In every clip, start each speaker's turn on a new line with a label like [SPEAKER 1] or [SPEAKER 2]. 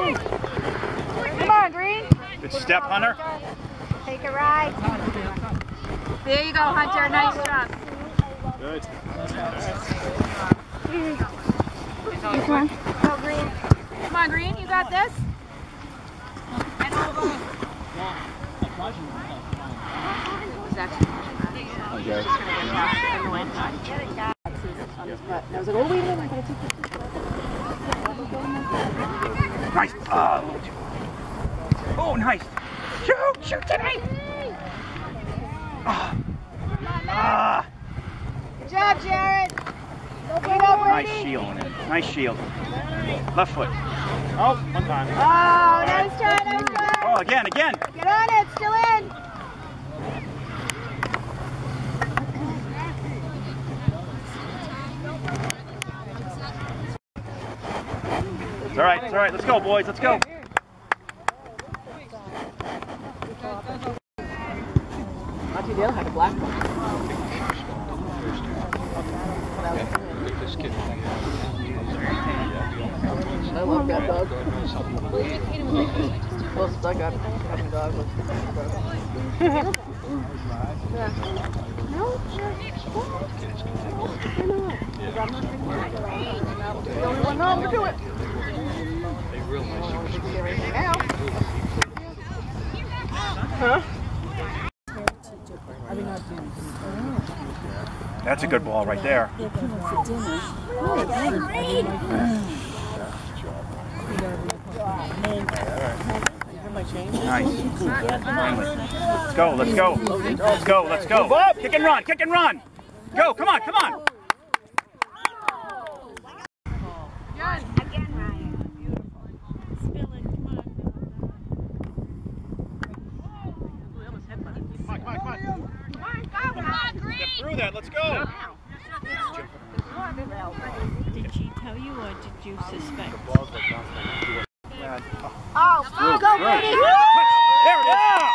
[SPEAKER 1] Come on, Green.
[SPEAKER 2] Good step, Hunter.
[SPEAKER 1] Take a ride. There you go, Hunter. Nice job.
[SPEAKER 2] Good.
[SPEAKER 1] Come on. Go, Green. Come on, Green. You got this.
[SPEAKER 2] Okay.
[SPEAKER 1] I was like, oh, wait a minute. I gotta take this.
[SPEAKER 2] Nice. Oh, nice. Shoot today.
[SPEAKER 1] Good job, Jared.
[SPEAKER 2] Nice shield. Nice shield. Left foot. Oh, one time.
[SPEAKER 1] Oh, nice try, nice try.
[SPEAKER 2] Oh, again.
[SPEAKER 1] Get on it, still in.
[SPEAKER 2] It's all right. Let's go, boys. Let's go.
[SPEAKER 1] Monty Dale had a black one. I love that dog. Closest I got having a dog was the only one home to do it. Huh?
[SPEAKER 2] That's a good ball right there. Nice. Let's go. Kick and run. Go, come on.
[SPEAKER 3] Again, Ryan. Spill it, come on.
[SPEAKER 2] Get through that, let's go.
[SPEAKER 3] Did she tell you or did you suspect?
[SPEAKER 1] Oh, go, Brady!
[SPEAKER 2] There it is!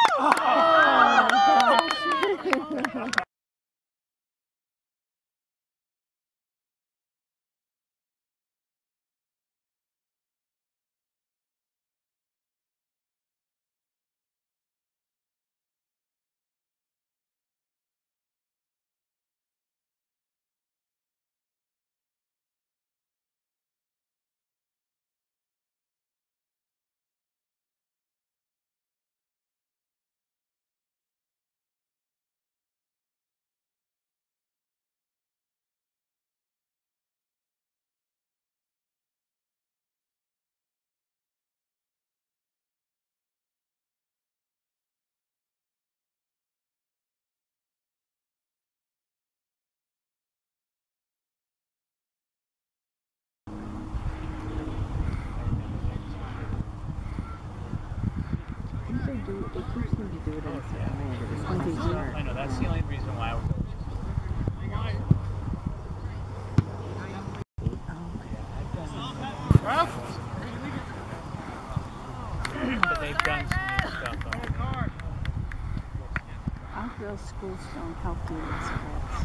[SPEAKER 1] They keep seeming to do it in a certain way, but it's one thing hard.
[SPEAKER 4] I know, that's the only reason why I was... But they've done some new stuff on it.
[SPEAKER 3] Our girls' schools don't help you with sports.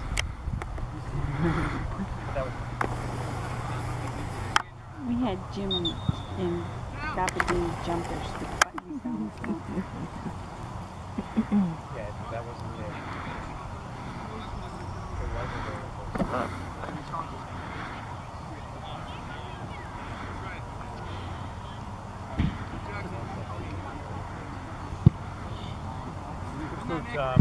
[SPEAKER 3] We had gym in Gabardine jumpers with buttons down the front.
[SPEAKER 4] Yeah, that wasn't it. Right.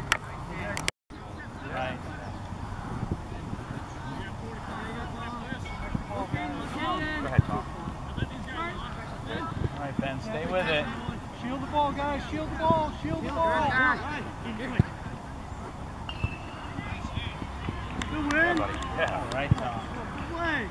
[SPEAKER 4] Go ahead, Tom. All right, Ben, stay with it.
[SPEAKER 5] Shield the ball, guys. Shield the ball. Shield the ball. Good win.
[SPEAKER 4] Yeah, all right, Tom.
[SPEAKER 5] Play.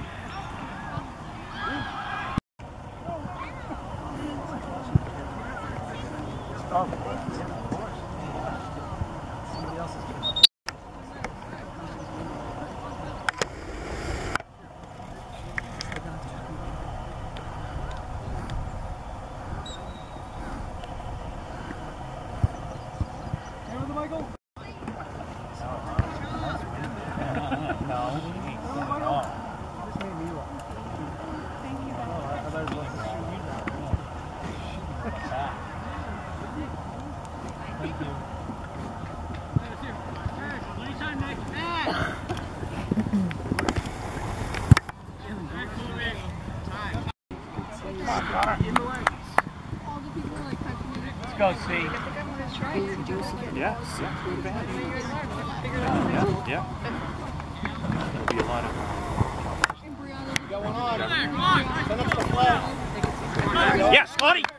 [SPEAKER 5] Michael?
[SPEAKER 4] No.
[SPEAKER 5] This made me laugh.
[SPEAKER 3] Thank you.
[SPEAKER 4] Let's go, see.
[SPEAKER 2] Yeah. Yeah. There'll be a lot of.
[SPEAKER 5] Got one on. Send up the flag.
[SPEAKER 2] Yes, Scotty.